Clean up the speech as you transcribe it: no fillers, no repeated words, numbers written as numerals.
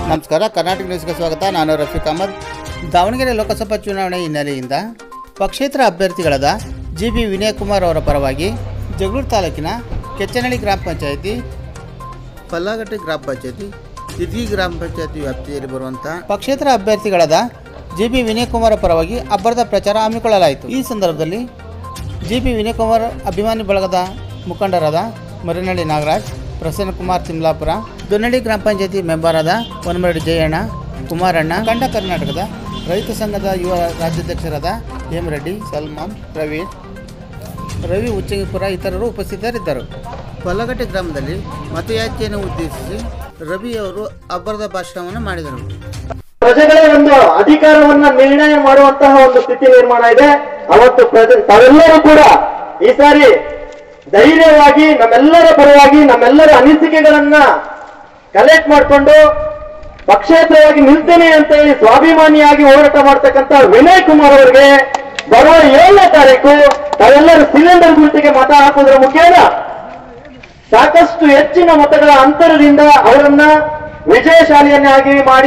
ನಮಸ್ಕಾರ, ಕರ್ನಾಟಕ ನ್ಯೂಸ್ಗೆ ಸ್ವಾಗತ. ನಾನು ರಫೀಕ್ ಅಹಮದ್. ದಾವಣಗೆರೆ ಲೋಕಸಭಾ ಚುನಾವಣೆ ಹಿನ್ನೆಲೆಯಿಂದ ಪಕ್ಷೇತರ ಅಭ್ಯರ್ಥಿಗಳಾದ ಜಿ.ಬಿ. ವಿನಯ್ ಕುಮಾರ್ ಅವರ ಪರವಾಗಿ ಜಗಳೂರು ತಾಲೂಕಿನ ಕೆಚ್ಚನಹಳ್ಳಿ ಗ್ರಾಮ ಪಂಚಾಯಿತಿ, ಪಲ್ಲಾಗಟ್ಟೆ ಗ್ರಾಮ ಪಂಚಾಯಿತಿ, ತಿರ್ಗಿ ಗ್ರಾಮ ಪಂಚಾಯಿತಿ ವ್ಯಾಪ್ತಿಯಲ್ಲಿ ಬರುವಂಥ ಪಕ್ಷೇತರ ಅಭ್ಯರ್ಥಿಗಳಾದ ಜಿ.ಬಿ. ವಿನಯ್ ಕುಮಾರ್ ಪರವಾಗಿ ಅಬ್ಬರದ ಪ್ರಚಾರ ಹಮ್ಮಿಕೊಳ್ಳಲಾಯಿತು. ಈ ಸಂದರ್ಭದಲ್ಲಿ ಜಿ.ಬಿ. ವಿನಯ್ ಕುಮಾರ್ ಅಭಿಮಾನಿ ಬಳಗದ ಮುಖಂಡರಾದ ಮರಿನಹಳ್ಳಿ ನಾಗರಾಜ್, ಪ್ರಸನ್ನಕುಮಾರ್ ತಿಮ್ಲಾಪುರ, ದೊನ್ನಳ್ಳಿ ಗ್ರಾಮ ಪಂಚಾಯಿತಿ ಮೆಂಬರಾದ ವನಮರಡಿ ಜಯಣ್ಣ, ಕುಮಾರಣ್ಣ, ಕಂಡ ಕರ್ನಾಟಕದ ರೈತ ಸಂಘದ ಯುವ ರಾಜ್ಯಾಧ್ಯಕ್ಷರಾದ ಎಂ ರೆಡ್ಡಿ, ಸಲ್ಮಾನ್, ಪ್ರವೀಣ್, ರವಿ ಉಚ್ಚಂಗಿಪುರ ಇತರರು ಉಪಸ್ಥಿತರಿದ್ದರು. ಪಲ್ಲಗಟ್ಟೆ ಗ್ರಾಮದಲ್ಲಿ ಮತಯಾಚನೆಯನ್ನು ಉದ್ದೇಶಿಸಿ ರವಿ ಅವರು ಅಬ್ಬರದ ಭಾಷಣವನ್ನು ಮಾಡಿದರು. ಪ್ರಜೆಗಳೇ ಒಂದು ಅಧಿಕಾರವನ್ನ ನಿರ್ಣಯ ಮಾಡುವಂತಹ ಒಂದು ಸ್ಥಿತಿ ನಿರ್ಮಾಣ ಇದೆ. ಅವತ್ತು ತಾವೆಲ್ಲರೂ ಕೂಡ ಈ ಸಾರಿ ಧೈರ್ಯವಾಗಿ ನಮ್ಮೆಲ್ಲರ ಪರವಾಗಿ ನಮ್ಮೆಲ್ಲರ ಅನಿಸಿಕೆಗಳನ್ನ ಕಲೆಕ್ಟ್ ಮಾಡಿಕೊಂಡು ಪಕ್ಷೇತರವಾಗಿ ನಿಲ್ತೇನೆ ಅಂತ ಹೇಳಿ ಸ್ವಾಭಿಮಾನಿಯಾಗಿ ಹೋರಾಟ ಮಾಡ್ತಕ್ಕಂಥ ವಿನಯ್ ಕುಮಾರ್ ಅವರಿಗೆ ಬರುವ 7ನೇ ತಾರೀಕು ತಾವೆಲ್ಲರೂ ಸಿಲಿಂಡರ್ ಗುರುತಿಗೆ ಮತ ಹಾಕುವುದರ ಮುಖೇನ ಸಾಕಷ್ಟು ಹೆಚ್ಚಿನ ಮತಗಳ ಅಂತರದಿಂದ ಅವರನ್ನ ವಿಜಯಶಾಲಿಯನ್ನಾಗಿ ಮಾಡಿ